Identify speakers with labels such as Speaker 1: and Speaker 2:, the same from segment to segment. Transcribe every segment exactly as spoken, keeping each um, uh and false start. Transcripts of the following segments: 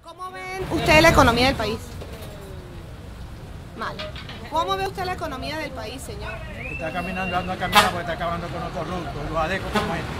Speaker 1: ¿Cómo ven usted la economía del país? Mal. ¿Cómo ve usted la economía del país, señor?
Speaker 2: Está caminando, anda caminando porque está acabando con los corruptos, los adecos como este.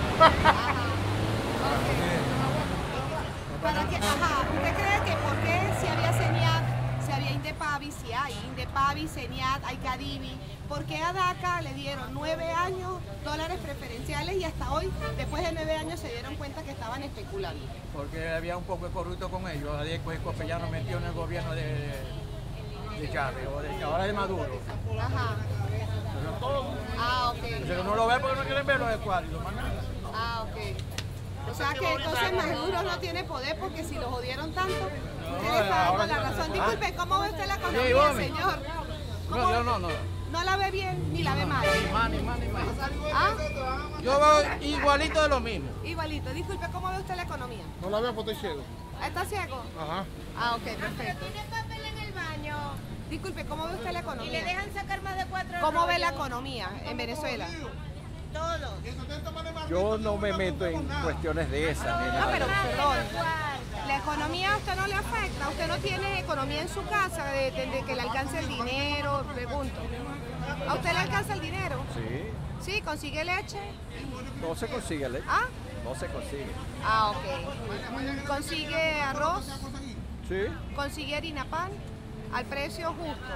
Speaker 1: ¿Para qué? Ajá. ¿Usted cree que por qué si había CENIAT, si había Indepavi, si hay Indepavi, CENIAT, hay Cadivi, por qué a DACA le dieron nueve años dólares preferenciales y hasta hoy, después de nueve años, se dieron cuenta que estaban especulando?
Speaker 2: Porque había un poco de corrupto con ellos, adecos y copellanos metidos en el gobierno de, de Chávez o de, ahora de Maduro.
Speaker 1: Ajá.
Speaker 2: Pero todo.
Speaker 1: Ah, ok.
Speaker 2: Pero no lo ven porque no quieren ver los escuadros, lo mandan.
Speaker 1: Ah, ok. O sea que entonces Maduro no tiene poder porque si lo jodieron tanto, usted le está dando la razón. Disculpe, ¿cómo ve usted la economía, señor?
Speaker 2: No, yo no, no.
Speaker 1: ¿No la ve bien ni la ve mal?
Speaker 2: Ni más, ni más, ni más.
Speaker 1: ¿Ah?
Speaker 2: Yo veo igualito de lo mismo.
Speaker 1: Igualito. Disculpe, ¿cómo ve usted la economía?
Speaker 3: No la veo porque estoy ciego.
Speaker 1: ¿Está ciego?
Speaker 3: Ajá.
Speaker 1: Ah, ok, perfecto.
Speaker 4: Tiene papel en el baño
Speaker 1: Disculpe, ¿cómo ve usted la
Speaker 4: y le
Speaker 1: economía?
Speaker 4: dejan sacar más de cuatro
Speaker 1: ¿Cómo ve la
Speaker 4: rollos.
Speaker 1: economía en Venezuela?
Speaker 4: Todo.
Speaker 5: Yo no me meto en cuestiones de esas, ni
Speaker 1: No,
Speaker 5: nada.
Speaker 1: pero perdón. ¿La economía a usted no le afecta? ¿Usted no tiene economía en su casa de, de- de que le alcance el dinero? Pregunto. ¿A usted le alcanza el dinero?
Speaker 5: Sí,
Speaker 1: Sí, consigue leche.
Speaker 5: no se consigue leche.
Speaker 1: ¿Ah?
Speaker 5: No se consigue.
Speaker 1: Ah, ok. Consigue arroz,
Speaker 5: Sí,
Speaker 1: consigue harina pan al precio justo.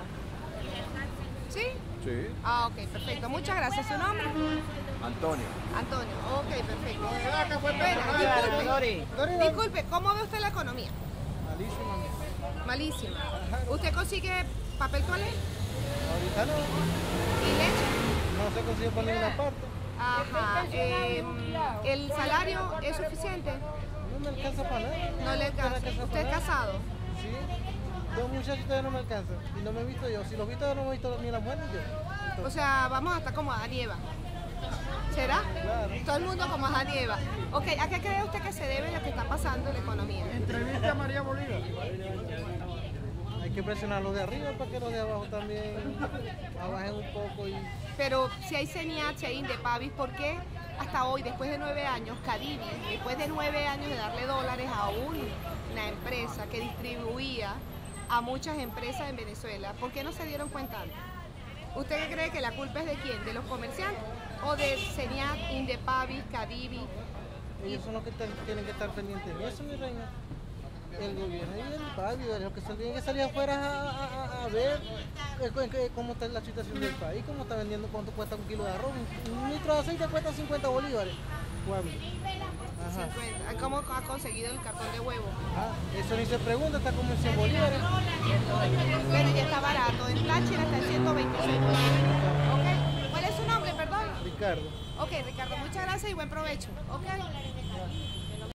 Speaker 1: ¿Sí?
Speaker 5: sí.
Speaker 1: Ah, ok, perfecto. Muchas gracias. ¿Su nombre?
Speaker 5: Antonio.
Speaker 1: Antonio. Ok, perfecto. Bueno, disculpe, disculpe, ¿cómo ve usted la economía?
Speaker 3: Malísimo.
Speaker 1: Malísima. ¿Usted consigue papel toalé
Speaker 3: Ahorita no.
Speaker 1: y leche?
Speaker 3: No se consigue por ninguna parte.
Speaker 1: Ajá. eh, ¿El salario es suficiente?
Speaker 3: No me alcanza para nada.
Speaker 1: No le alcanza. ¿Usted es casado?
Speaker 3: Sí. Dos muchachos todavía no me alcanzan. Y no me he visto yo. Si los he visto, no me he visto ni la mujer ni yo.
Speaker 1: O sea, vamos a estar como Adán y Eva. ¿Será?
Speaker 3: Claro.
Speaker 1: Todo el mundo como Adán y Eva. Ok, ¿a qué cree usted que se debe lo que está pasando en la economía?
Speaker 3: Entrevista a María Bolívar. Hay que presionar los de arriba para que los de abajo también abajen un poco. Y...
Speaker 1: Pero si hay CENIAT, si hay Indepavis, ¿por qué hasta hoy, después de nueve años, Cadivi, después de nueve años de darle dólares a una empresa que distribuía a muchas empresas en Venezuela, ¿por qué no se dieron cuenta antes? ¿Usted qué cree que la culpa es de quién? ¿De los comerciantes? ¿O de CENIAT, Indepavis, Cadivi?
Speaker 3: Ellos son los que están- tienen que estar pendientes de eso, mi reina. El gobierno y el país, los que se tienen que salir afuera a, a- a- a ver eh, cu- eh, cómo está la situación del país, cómo está vendiendo, cuánto cuesta un kilo de arroz. Un, un litro de aceite cuesta cincuenta bolívares. Guavi. Ajá.
Speaker 1: cincuenta. ¿Cómo ha conseguido el cartón de huevo?
Speaker 3: Ah, eso ni se pregunta, está como en cien bolívares.
Speaker 1: Pero ya está barato. En Táchira está en ciento veinticinco. Ok. ¿Cuál es su nombre, perdón?
Speaker 3: Ricardo.
Speaker 1: Ok, Ricardo, muchas gracias y buen provecho. Ok.